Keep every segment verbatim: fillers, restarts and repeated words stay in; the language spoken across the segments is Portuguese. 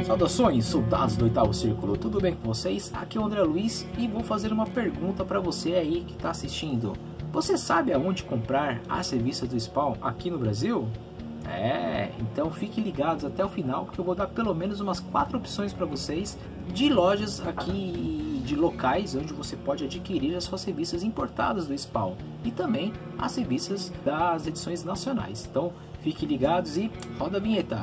Saudações, soldados do oitavo círculo, tudo bem com vocês? Aqui é o André Luiz e vou fazer uma pergunta para você aí que está assistindo. Você sabe aonde comprar as revistas do Spawn aqui no Brasil? É, então fiquem ligados até o final, porque eu vou dar pelo menos umas quatro opções para vocês de lojas aqui, de locais onde você pode adquirir as suas revistas importadas do Spawn e também as revistas das edições nacionais. Então fiquem ligados e roda a vinheta.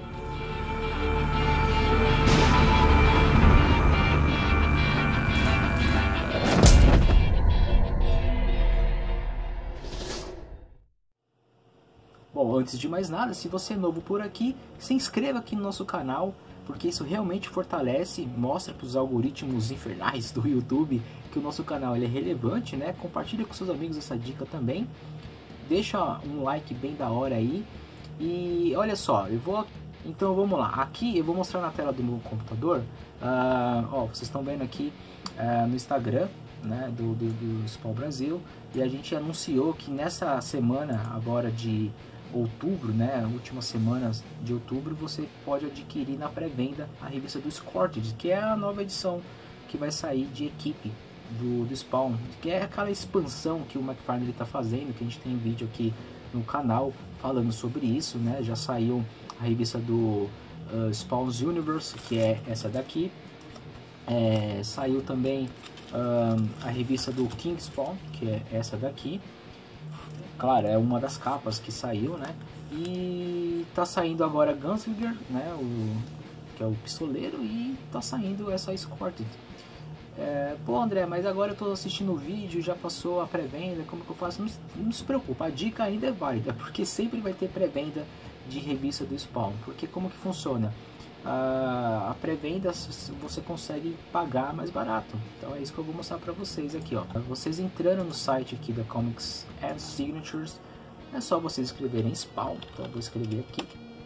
Bom, antes de mais nada, se você é novo por aqui, se inscreva aqui no nosso canal, porque isso realmente fortalece, mostra para os algoritmos infernais do YouTube que o nosso canal ele é relevante, né? Compartilha com seus amigos essa dica também. Deixa um like bem da hora aí. E olha só, eu vou... Então vamos lá, aqui eu vou mostrar na tela do meu computador, uh, ó, vocês estão vendo aqui uh, no Instagram, né, do, do, do Spawn Brasil, e a gente anunciou que nessa semana agora de outubro, né, últimas semanas de outubro, você pode adquirir na pré-venda a revista do Scorted, que é a nova edição que vai sair de equipe do, do Spawn, que é aquela expansão que o McFarlane está fazendo, que a gente tem vídeo aqui no canal falando sobre isso, né, já saiu a revista do uh, Spawn's Universe, que é essa daqui, é, saiu também uh, a revista do King Spawn, que é essa daqui. Claro, é uma das capas que saiu, né? E tá saindo agora Gunslinger, né? O, que é o pistoleiro, e tá saindo essa Escorted. É, pô, André, mas agora eu tô assistindo o vídeo, já passou a pré-venda, como que eu faço? Não, não se preocupa, a dica ainda é válida, porque sempre vai ter pré-venda de revista do Spawn. Porque como que funciona? A, a pré-venda você consegue pagar mais barato. Então é isso que eu vou mostrar para vocês aqui, ó. Vocês entrando no site aqui da Comics and Signatures, é só vocês escreverem Spawn. Então eu vou escrever aqui.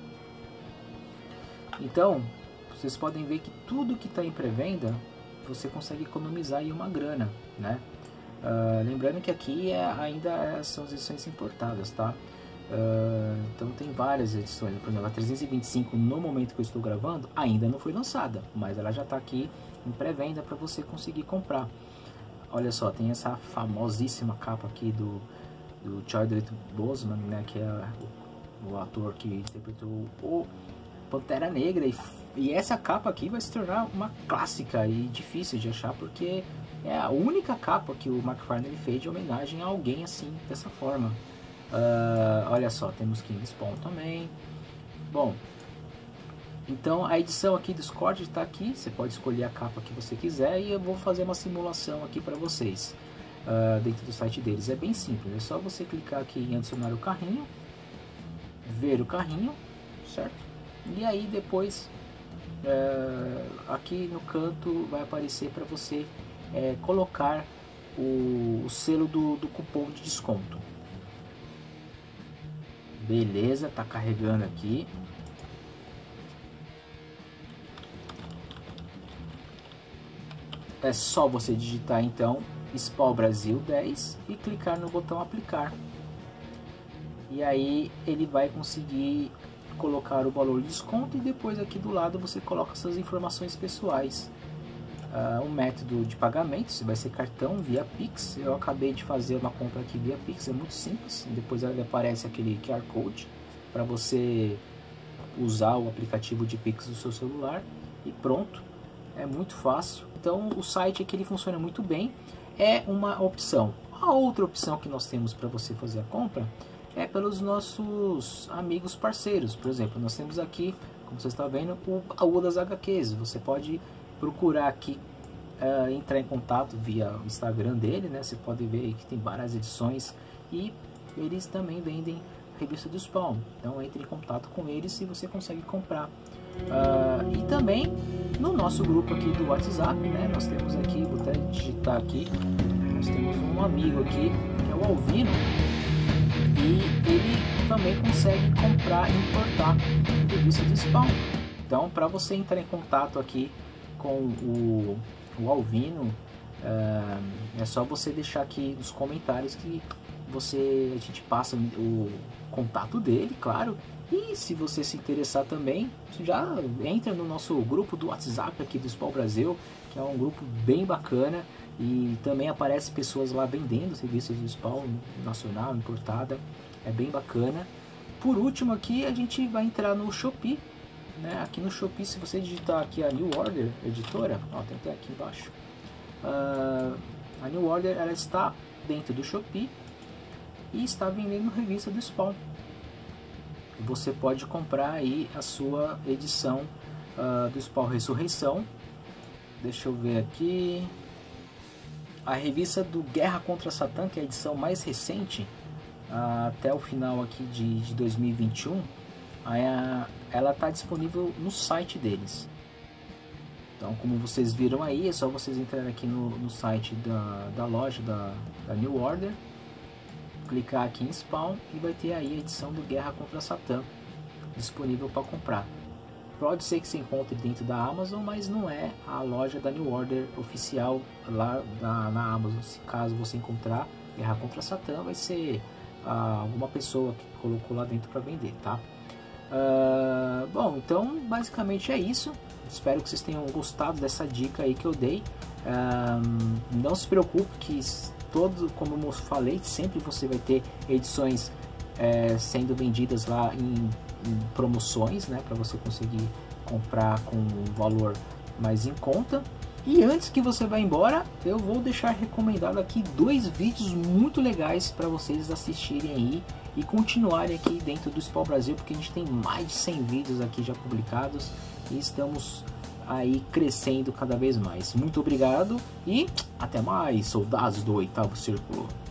Então vocês podem ver que tudo que está em pré-venda você consegue economizar aí uma grana, né? Uh, lembrando que aqui é, ainda é, são as edições importadas, tá? Uh, então tem várias edições. Por exemplo, a trezentos e vinte e cinco no momento que eu estou gravando ainda não foi lançada, mas ela já está aqui em pré-venda para você conseguir comprar. Olha só, tem essa famosíssima capa aqui do, do Chadwick Boseman, né, que é o, o ator que interpretou o Pantera Negra, e, e essa capa aqui vai se tornar uma clássica e difícil de achar, porque é a única capa que o McFarlane fez de homenagem a alguém assim, dessa forma. Uh, olha só, temos King Spawn também. Bom, então a edição aqui do Scorted está aqui. Você pode escolher a capa que você quiser, e eu vou fazer uma simulação aqui para vocês uh, dentro do site deles. É bem simples, é só você clicar aqui em adicionar o carrinho, ver o carrinho, certo? E aí depois uh, aqui no canto vai aparecer para você uh, colocar o, o selo do, do cupom de desconto. Beleza, tá carregando aqui. É só você digitar então Spawn Brasil dez e clicar no botão aplicar. E aí ele vai conseguir colocar o valor de desconto, e depois aqui do lado você coloca suas informações pessoais. Uh, um método de pagamento, se vai ser cartão via Pix. Eu acabei de fazer uma compra aqui via Pix, é muito simples. Depois aparece aquele Q R Code para você usar o aplicativo de Pix do seu celular e pronto, é muito fácil. Então o site aqui ele funciona muito bem, é uma opção. A outra opção que nós temos para você fazer a compra é pelos nossos amigos parceiros. Por exemplo, nós temos aqui, como você está vendo, o baú das H Qs. Você pode procurar aqui, uh, entrar em contato via o Instagram dele, né? Você pode ver que tem várias edições, e eles também vendem a revista do Spawn. Então entre em contato com eles e você consegue comprar. Uh, e também no nosso grupo aqui do WhatsApp, né? Nós temos aqui, vou até digitar aqui, nós temos um amigo aqui, que é o Alvino, e ele também consegue comprar e importar a revista do Spawn. Então para você entrar em contato aqui com o, o Alvino, uh, é só você deixar aqui nos comentários que você, a gente passa o contato dele, claro, E se você se interessar também, já entra no nosso grupo do WhatsApp aqui do Spawn Brasil, que é um grupo bem bacana, e também aparece pessoas lá vendendo serviços do Spawn nacional, importada, é bem bacana. Por último aqui a gente vai entrar no Shopee, né? Aqui no Shopee, se você digitar aqui a New Order editora, ó, tem até aqui embaixo, uh, a New Order ela está dentro do Shopee e está vendendo revista do Spawn. Você pode comprar aí a sua edição uh, do Spawn Ressurreição. Deixa eu ver aqui. A revista do Guerra contra Satã, que é a edição mais recente, uh, até o final aqui de, de dois mil e vinte e um, uh, ela está disponível no site deles. Então, como vocês viram aí, é só vocês entrarem aqui no, no site da, da loja da, da New Order, clicar aqui em Spawn e vai ter aí a edição do Guerra contra Satã disponível para comprar. Pode ser que você encontre dentro da Amazon, mas não é a loja da New Order oficial lá da, na Amazon. Se caso você encontrar Guerra contra Satã, vai ser ah, alguma pessoa que colocou lá dentro para vender, tá? Uh, bom, então basicamente é isso. Espero que vocês tenham gostado dessa dica aí que eu dei. Uh, não se preocupe que todo, como eu falei, sempre você vai ter edições é, sendo vendidas lá em, em promoções, né, para você conseguir comprar com um valor mais em conta. E antes que você vá embora, eu vou deixar recomendado aqui dois vídeos muito legais para vocês assistirem aí e continuarem aqui dentro do Spawn Brasil, porque a gente tem mais de cem vídeos aqui já publicados e estamos aí crescendo cada vez mais. Muito obrigado e até mais, soldados do oitavo círculo.